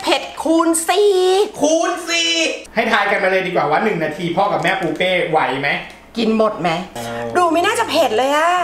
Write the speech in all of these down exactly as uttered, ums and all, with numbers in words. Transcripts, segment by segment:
เผ็ดคูณสี่คูณสี่ให้ทายกันมาเลยดีกว่าว่าหนึ่งนาทีพ่อกับแม่ปูเป้ไหวไหมกินหมดไหมดูไม่น่าจะเผ็ดเลยอะ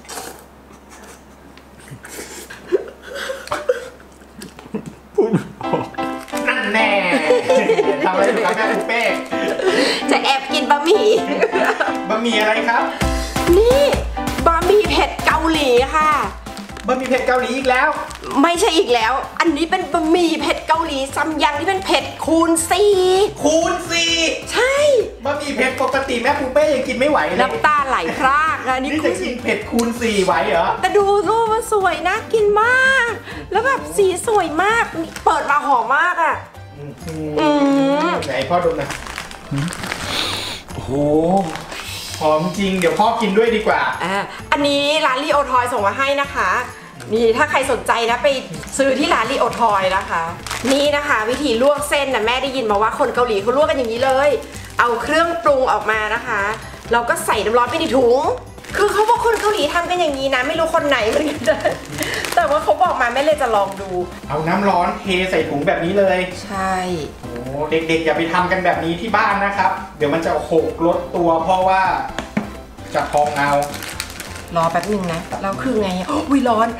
นั่นแน่ทำอะไรอยู่ครับแม่ปูเป้จะแอบกินบะหมี่บะหมี่อะไรครับนี่บะหมี่เผ็ดเกาหลีค่ะบะหมี่เผ็ดเกาหลีอีกแล้วไม่ใช่อีกแล้วอันนี้เป็นบะหมี่เผ็ดเกาหลีซัมยังที่เป็นเผ็ดคูณสี่คูณสี่ใช่บะหมี่เผ็ดปกติแม่ปูเป้ยังกินไม่ไหวเลยน้ำตาไหลพรากนะนี่จะกินเผ็ดคูณสี่ไหวเหรอแต่ดูรูปมันสวยนะกินมากแล้วแบบสีสวยมากเปิดมาหอมมากอ่ะไหนพ่อดูหน่อยโอ้โหหอมจริงเดี๋ยวพ่อกินด้วยดีกว่าอ่าอันนี้ร้านลีโอทอยส่งมาให้นะคะนี่ถ้าใครสนใจนะไปซื้อที่ร้านลีโอทอยนะคะนี่นะคะวิธีลวกเส้นนะแม่ได้ยินมาว่าคนเกาหลีเขาลวกกันอย่างนี้เลยเอาเครื่องปรุงออกมานะคะเราก็ใส่น้ำร้อนไปในถุงคือเขาบอกคนเกาหลีทำกันอย่างนี้นะไม่รู้คนไหนเหมือนกันแต่ว่าเขาบอกมาแม่เลยจะลองดูเอาน้ำร้อนเทใส่ถุงแบบนี้เลยใช่โอ้เด็กๆอย่าไปทำกันแบบนี้ที่บ้านนะครับเดี๋ยวมันจะหกลดตัวเพราะว่าจะพองเอารอแป๊บนึงนะแล้วคือไงอุ้ยร้อน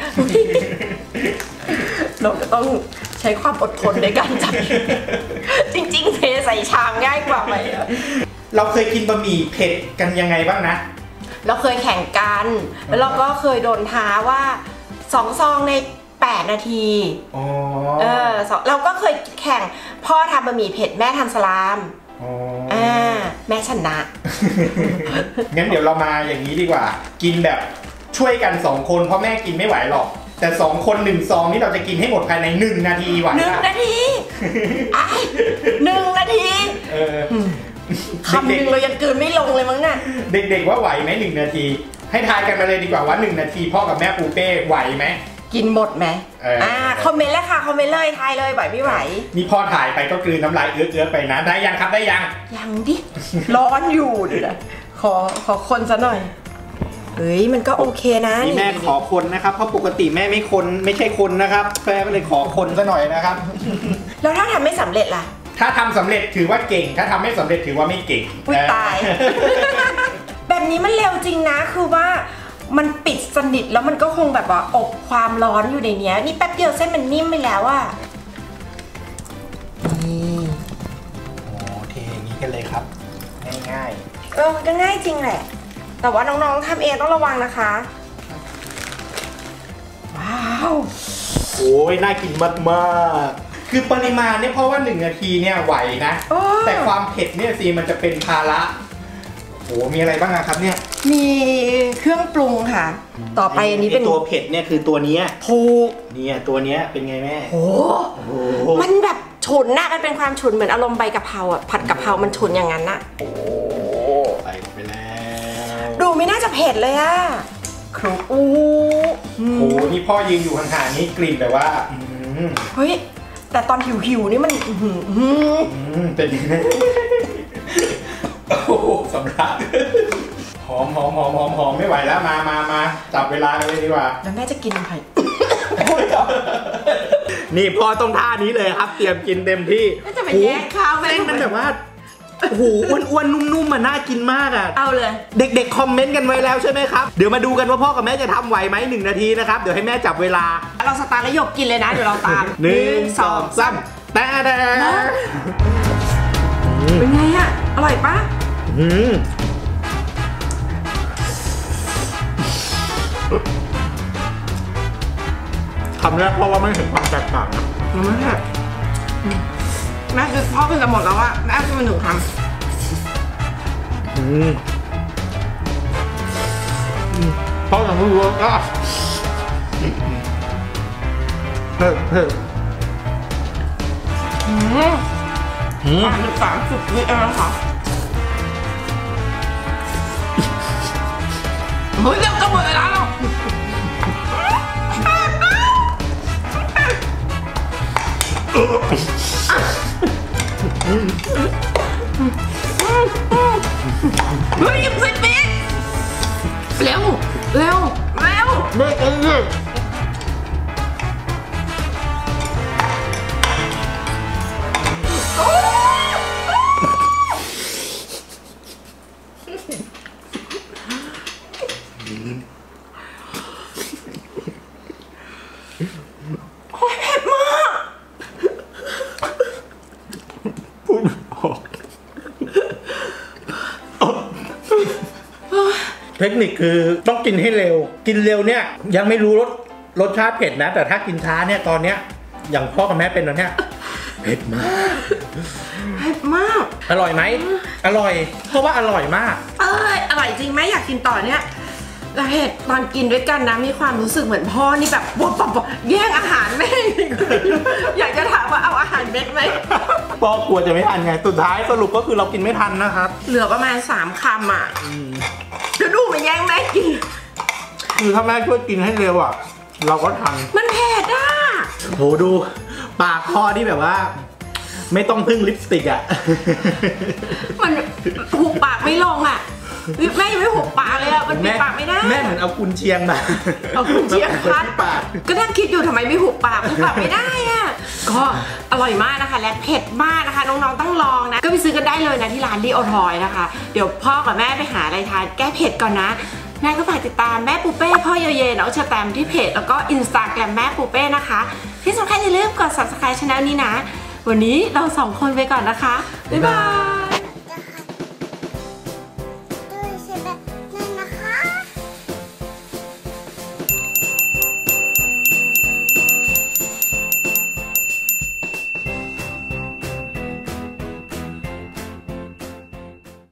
เราก็ต้องใช้ความอดทนในการจับจริงๆเทใส่ชามง่ายกว่าไหมเราเคยกินบะหมี่เผ็ดกันยังไงบ้างนะเราเคยแข่งกันแล้วเราก็เคยโดนท้าว่าสองซองในแปดนาทีเออเราก็เคยแข่งพ่อทำบะหมี่เผ็ดแม่ทำสลามอ่าแม่ชนะงั้นเดี๋ยวเรามาอย่างนี้ดีกว่ากินแบบช่วยกันสองคนเพราะแม่กินไม่ไหวหรอกแต่สองคนหนึ่งซองนี่เราจะกินให้หมดภายในหนึ่งนาทีไหวหนึ่งนาทีไอ้หนึ่งนาทีคำหนึ่งเรายังเกินไม่ลงเลยมั้งน่ะเด็กๆว่าไหวไหมหนึ่งนาทีให้ทายกันมาเลยดีกว่าว่าหนึ่งนาทีพ่อกับแม่ปูเป้ไหวไหมกินหมดไหมอ่าคอมเมนต์เลยค่ะคอมเมนต์เลยทายเลยไหวไม่ไหวนี่พ่อถ่ายไปก็กลืนน้ำลายเอื้อๆไปนะได้ยังครับได้ยังยังดิร้อนอยู่เดี๋ยวขอขอคนซะหน่อยเฮ้ยมันก็โอเคนะนี่แม่ขอคนนะครับเพราะปกติแม่ไม่คนไม่ใช่คนนะครับแม่ก็เลยขอคนซะหน่อยนะครับแล้วถ้าทำไม่สำเร็จล่ะถ้าทำสำเร็จถือว่าเก่งถ้าทำไม่สำเร็จถือว่าไม่เก่งอุ้ยตายแบบนี้มันเร็วจริงนะคือว่ามันปิดสนิทแล้วมันก็คงแบบว่าอบความร้อนอยู่ในนี้นี่แป๊บเดียวเส้นมันนิ่มไปแล้วอ่ะนี่โอ้เทอย่างนี้กันเลยครับง่ายๆเออมันก็ง่ายจริงแหละแต่ว่าน้องๆทำเองต้องระวังนะคะว้าวโอ้ยน่ากินมากๆคือปริมาณเนี่ยเพราะว่าหนึ่งนาทีเนี่ยไหวนะแต่ความเผ็ดเนี่ยสิมันจะเป็นภาระโอ้มีอะไรบ้างครับเนี่ยมีเครื่องปรุงค่ะต่อไปอันนี้เป็นตัวเผ็ดเนี่ยคือตัวนี้ถูกเนี่ยตัวนี้เป็นไงแม่โอ้มันแบบฉุนนะมันเป็นความฉุนเหมือนอารมณ์ใบกะเพราอ่ะผัดกะเพรามันฉุนอย่างนั้นน่ะโอ้ใส่ไปแล้วดูไม่น่าจะเผ็ดเลยอ่ะครูอู้โอ้นี่พ่อยืนอยู่ห่างๆนี่กลิ่นแบบว่าเฮ้ยแต่ตอนหิวๆนี่มันเป็นยังไงโอ้สำลักหอมหอมหอมหอมหอมไม่ไหวแล้วมามามาจับเวลาเลยดีกว่าแล้วแม่จะกินอะไรนี่พ่อต้องท่านี้เลยครับเตรียมกินเต็มที่จะไปแย่งข้าวเส้นมันแบบว่าโอ้โหอ้วนๆนุ่มๆมันน่ากินมากอ่ะเอาเลยเด็กๆคอมเมนต์กันไว้แล้วใช่ไหมครับเดี๋ยวมาดูกันว่าพ่อกับแม่จะทำไหวไหมหนึ่งนาทีนะครับเดี๋ยวให้แม่จับเวลาเราสตาร์ทแล้วหยกกินเลยนะเดี๋ยวเราตามหนึ่งสองสามแต่แต่เป็นไงอ่ะอร่อยปะอืมทำแรกเพราะว่าไม่เห็นความแตกต่างยังไม่แตกแม่คือพ่อเป็นจะหมดแล้วอะแม่คือมันหนึ่งคำพ่อยังไม่รู้อ่ะเฮ้ยเฮ้ยอืมสามสิบสามสิบวิเองนะคะเฮ้ยเร็วจะหมดเวลาแล้วเฮ้ยยิบสิบปีเร็วเร็วเร็วไม่เองเลยเทคนิคคือต้องกินให้เร็วกินเร็วเนี่ยยังไม่รู้รสรสชาติเผ็ดนะแต่ถ้ากินช้าเนี่ยตอนเนี้ยอย่างพ่อกับแม่เป็นตอนเนี้ยเผ็ดมากเผ็ดมากอร่อยไหมอร่อยเพราะว่าอร่อยมากเอออร่อยจริงไหมอยากกินต่อเนี่ยแล้วเห็ดตอนกินด้วยกันนะมีความรู้สึกเหมือนพ่อนี่แบบบวบบบแย่งอาหารแม่อยากจะถามว่าเอาอาหารเม็ดไหมพ่อกลัวจะไม่ทันไงสุดท้ายสรุปก็คือเรากินไม่ทันนะครับเหลือประมาณสามคำอ่ะจะดูมันแย่งแม่กินคือถ้าแม่ช่วยกินให้เร็วอ่ะเราก็ทันมันเผ็ดอ่ะโหดูปากพ่อที่แบบว่าไม่ต้องพึ่งลิปสติกอ่ะมันหุบปากไม่ลงอ่ะแม่ยังไม่หุบปากเลยอ่ะมันปิดปากไม่ได้แม่เหมือนเอากุนเชียงมาเอากุนเชียงพัดปากก็นั่งคิดอยู่ทำไมไม่หุบปากหุบปากไม่ได้อ่ะก็อร่อยมากนะคะและเผ็ดมากนะคะน้องๆต้องลองนะก็ไปซื้อกันได้เลยนะที่ร้านลีโอทอยนะคะเดี๋ยวพ่อกับแม่ไปหาอะไรทานแก้เผ็ดก่อนนะแม่ก็ฝากติดตามแม่ปูเป้พ่อเยเยน้องเชอแตมที่เพจแล้วก็อินสตาแกรมแม่ปูเป้นะคะที่สำคัญอย่าลืมกด ซับสไครบ์ ช่องนี้นะวันนี้เราสองคนไปก่อนนะคะบ๊ายบาย